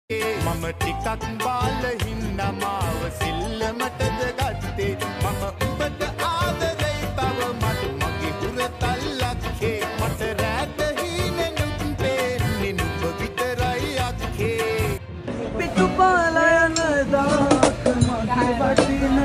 මම ටිකක් බාල හින්දා මාව සිල්ලමටද ගත්තේ මම උඹට ආදරේ තව මට මගේ හුරතල්ලක්කේ මට රැට හීනෙනුත් පේන්නේ නුඹ විතරයි අක්කේ පිටු පාලා යන දාක මගේ වටින